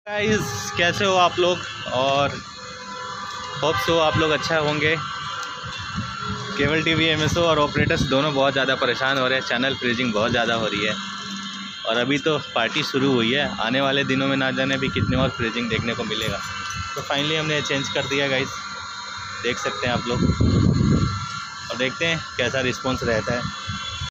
Guys कैसे हो आप लोग, और होप सो आप लोग अच्छा होंगे। केबल टीवी एमएसओ और ऑपरेटर्स दोनों बहुत ज़्यादा परेशान हो रहे हैं। चैनल फ्रीजिंग बहुत ज़्यादा हो रही है और अभी तो पार्टी शुरू हुई है। आने वाले दिनों में ना जाने भी कितने और फ्रीजिंग देखने को मिलेगा। तो फाइनली हमने चेंज कर दिया गाइस, देख सकते हैं आप लोग, और देखते हैं कैसा रिस्पॉन्स रहता है।